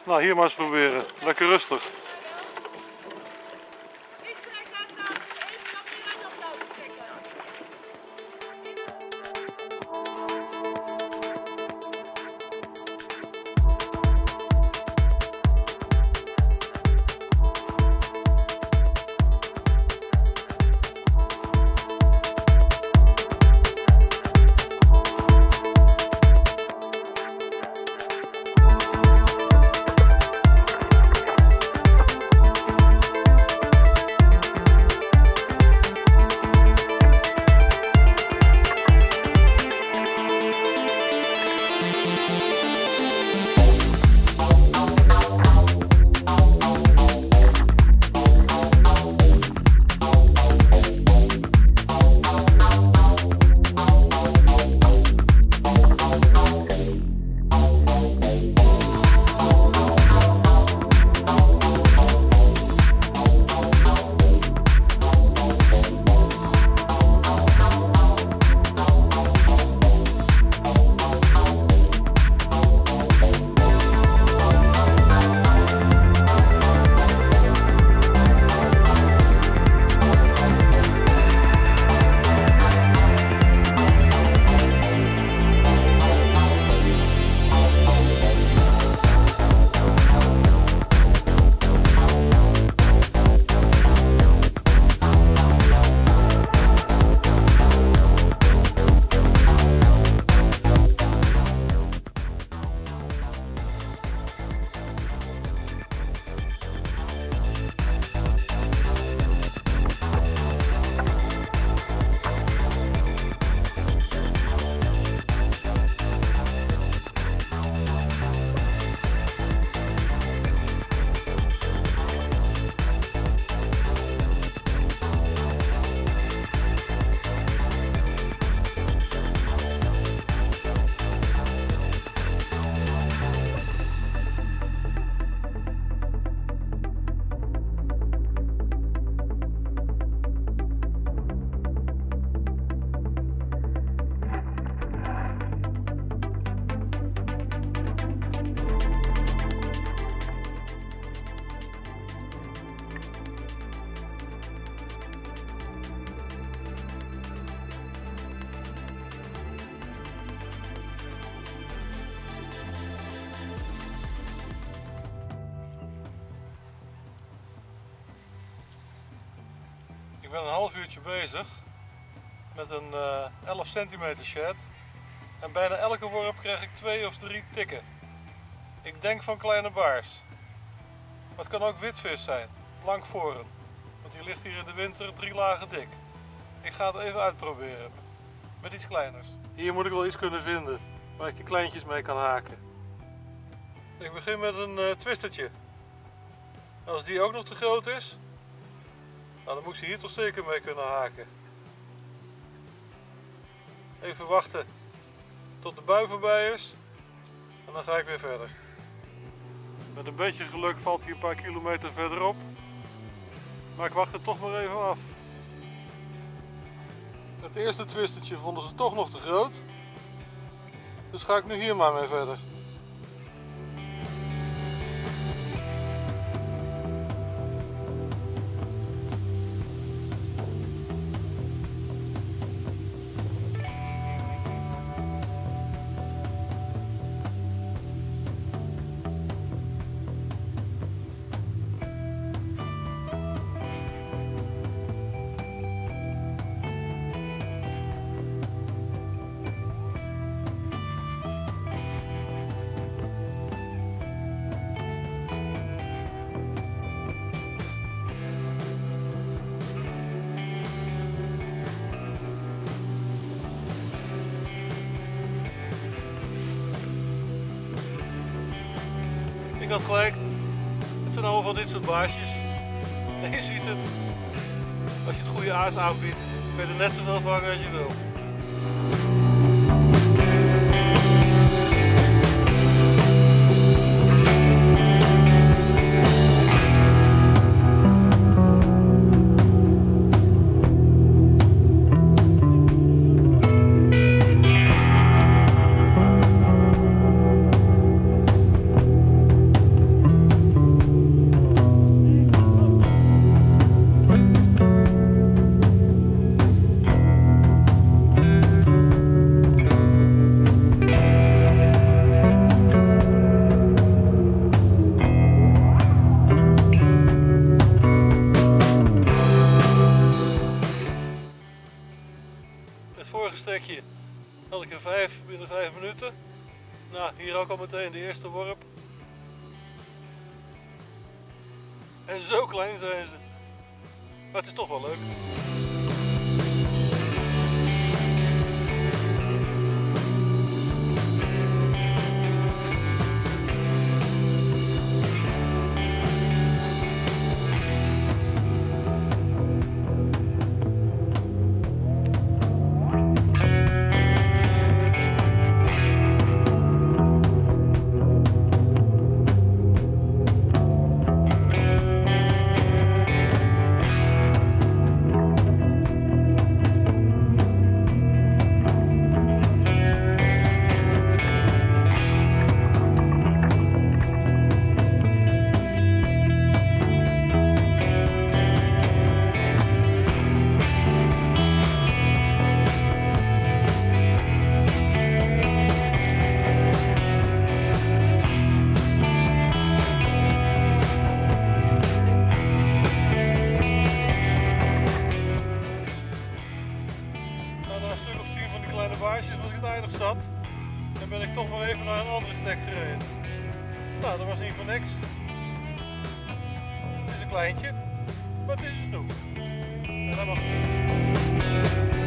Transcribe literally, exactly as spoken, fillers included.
Nou, hier maar eens proberen. Lekker rustig. Ik ben een half uurtje bezig met een uh, elf centimeter shad en bijna elke worp krijg ik twee of drie tikken. Ik denk van kleine baars. Maar het kan ook witvis zijn, blankvoren, want die ligt hier in de winter drie lagen dik. Ik ga het even uitproberen met iets kleiners. Hier moet ik wel iets kunnen vinden waar ik de kleintjes mee kan haken. Ik begin met een uh, twistertje. Als die ook nog te groot is, nou, dan moet ik ze hier toch zeker mee kunnen haken. Even wachten tot de bui voorbij is en dan ga ik weer verder. Met een beetje geluk valt hij een paar kilometer verderop, maar ik wacht er toch maar even af. Het eerste twistertje vonden ze toch nog te groot, dus ga ik nu hier maar mee verder. Ik had gelijk, het zijn allemaal van dit soort baasjes. En je ziet het, als je het goede aas aanbiedt, kun je er net zoveel vangen als je wil. stekje elke vijf, binnen vijf minuten. Nou, hier ook al meteen de eerste worp. En zo klein zijn ze. Maar het is toch wel leuk. Baarsjes was ik het eindig zat en ben ik toch maar even naar een andere stek gereden. Nou, dat was niet voor niks. Het is een kleintje, maar het is een snoep. En dat mag.